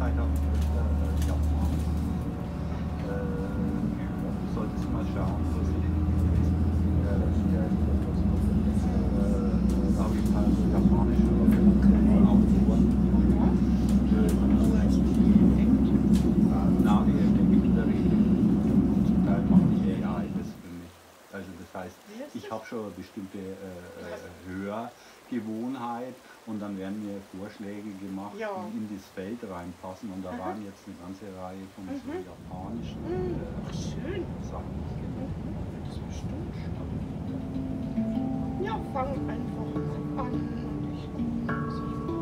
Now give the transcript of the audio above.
Zeit auf Japanisch. Du solltest mal schauen, was ich da habe ich ein paar japanische Autoren. Na, die Entwickler zum Teil machen die AI das für mich. Also das heißt, ich habe schon eine bestimmte Hörgewohnheit und dann werden mir Vorschläge gemacht, die in das Feld reinpassen und da waren jetzt eine ganze Reihe von so japanischen Sachen. Das ist bestimmt spannend. Ja, fang einfach an und ich gucke, was ich mache.